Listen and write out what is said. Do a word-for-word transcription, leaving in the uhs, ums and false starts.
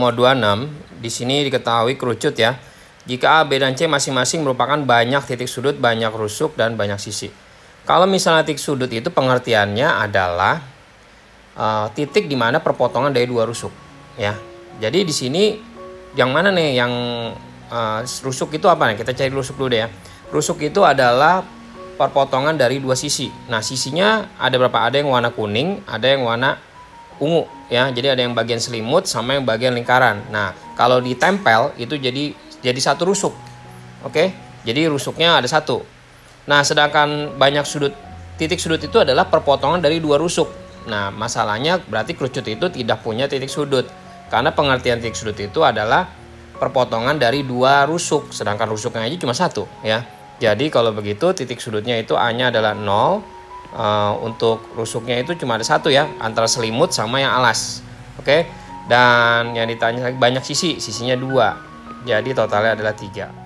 nomor dua puluh enam, di sini diketahui kerucut ya. Jika A, B, dan C masing-masing merupakan banyak titik sudut, banyak rusuk, dan banyak sisi. Kalau misalnya titik sudut itu pengertiannya adalah uh, titik di mana perpotongan dari dua rusuk ya. Jadi di sini yang mana nih yang uh, rusuk itu apa nih? Kita cari rusuk dulu deh ya. Rusuk itu adalah perpotongan dari dua sisi. Nah, sisinya ada berapa? Ada yang warna kuning, ada yang warna ungu ya. Jadi ada yang bagian selimut sama yang bagian lingkaran. Nah, kalau ditempel itu jadi jadi satu rusuk. Oke? Jadi rusuknya ada satu. Nah, sedangkan banyak sudut, titik sudut itu adalah perpotongan dari dua rusuk. Nah, masalahnya berarti kerucut itu tidak punya titik sudut. Karena pengertian titik sudut itu adalah perpotongan dari dua rusuk, sedangkan rusuknya aja cuma satu ya. Jadi kalau begitu titik sudutnya itu A-nya adalah nol. Uh, untuk rusuknya itu cuma ada satu ya, antara selimut sama yang alas. Oke. Dan yang ditanya lagi banyak sisi, sisinya dua. Jadi totalnya adalah tiga.